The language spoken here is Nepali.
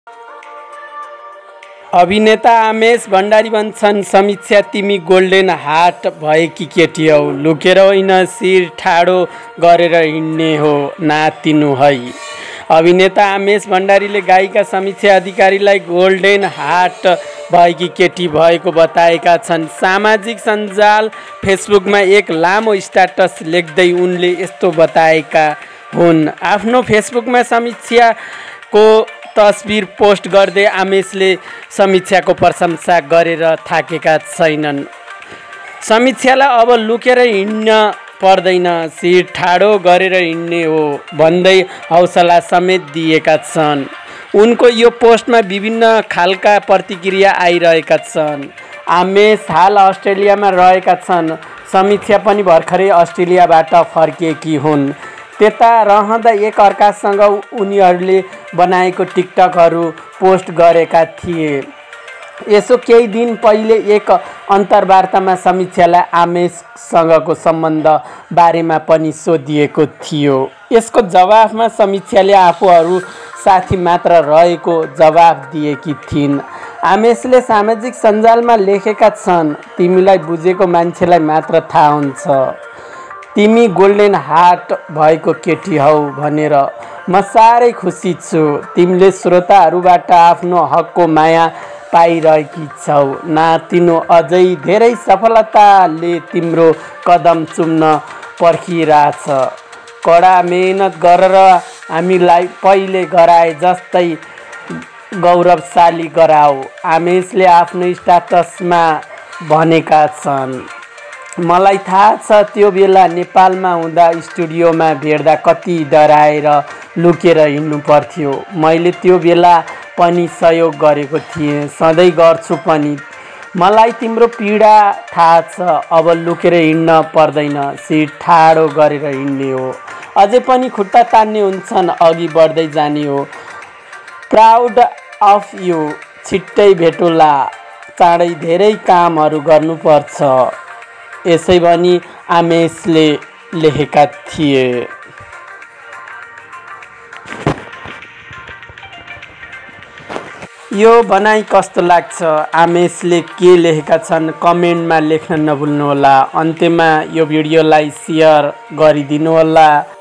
अभिनेता आमेश भण्डारी भन्छन्, समीक्षा तिमी गोल्डेन हार्ट भएकी केटी हौ, लुकेर होइन शिर ठाडो गरेर हिँड्ने हो नातिनु है। अभिनेता आमेश भण्डारीले गायिका समीक्षा अधिकारीलाई गोल्डेन हार्ट भएकी केटी भएको बताएका छन्। सामाजिक सञ्जाल फेसबुकमा एक लामो स्ट्याटस लेख्दै उनले यस्तो बताएका हुन्। आफ्नो फेसबुकमा समीक्षाको तस्बिर पोस्ट गर्दै आमेशले समीक्षाको प्रशंसा गरेर थाकेका छैनन्। समीक्षालाई अब लुकेर हिँड्न पर्दैन, शिर ठाडो गरेर हिँड्ने हो भन्दै हौसला समेत दिएका छन्। उनको यो पोस्टमा विभिन्न खालका प्रतिक्रिया आइरहेका छन्। आमेश हाल अस्ट्रेलियामा रहेका छन्। समीक्षा पनि भर्खरै अस्ट्रेलियाबाट फर्किएकी हुन्। त्यता रहँदा एक अर्कासँग उनीहरूले बनाएको टिकटकहरू पोस्ट गरेका थिए। यसो केही दिन पहिले एक अन्तर्वार्तामा समीक्षालाई आमेशसँगको सम्बन्ध बारेमा पनि सोधिएको थियो। यसको जवाफमा समीक्षाले आफूहरू साथी मात्र रहेको जवाफ दिएकी थिइन्। आमेशले सामाजिक सञ्जालमा लेखेका छन्, तिमीलाई बुझेको मान्छेलाई मात्र थाहा हुन्छ, तिमी गोल्डेन हार्ट भएको केटी हौ भनेर म साह्रै खुसी छु। तिमीले श्रोताहरूबाट आफ्नो हकको माया पाइरहेकी छौ। नातिनो अझै धेरै सफलताले तिम्रो कदम चुम्न पर्खिरहेछ। कडा मेहनत गरेर हामीलाई पहिले गराए जस्तै गौरवशाली गराऊ, आमेशले आफ्नो स्ट्याटसमा भनेका छन्। मलाई थाहा छ त्यो बेला नेपालमा हुँदा स्टुडियोमा भेट्दा कति डराएर लुकेर हिँड्नु पर्थ्यो। मैले त्यो बेला पनि सहयोग गरेको थिएँ, सधैँ गर्छु पनि। मलाई तिम्रो पीडा थाहा छ। अब लुकेर हिँड्न पर्दैन, शिर ठाडो गरेर हिँड्ने हो। अझै पनि खुट्टा तान्ने हुन्छन्, अघि बढ्दै जाने हो। Proud of you. छिट्टै भेटौँला। चाँडै धेरै कामहरू गर्नुपर्छ, यसै भनी आमेशले लेखेका थिए। यो भनाइ कस्तो लाग्छ? आमेशले के लेखेका छन् कमेन्टमा लेख्न नभुल्नुहोला। अन्त्यमा यो भिडियोलाई सेयर गरिदिनुहोला।